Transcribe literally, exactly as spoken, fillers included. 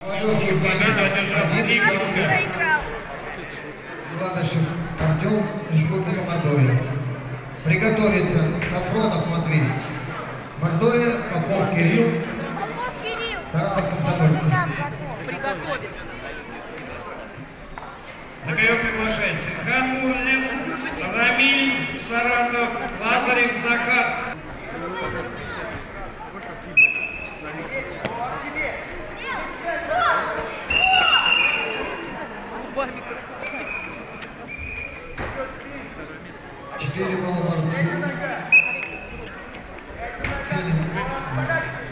Гладышев Артем, Республика Мордовия. Приготовиться Сафронов Матвей. Мордовия, Попов Кирилл. Саратов Комсомольский. Приготовиться. На ковер приглашается Хамурзин, Рамиль, Саратов, Лазарев, Захар. Четыре балла борцы. Синин.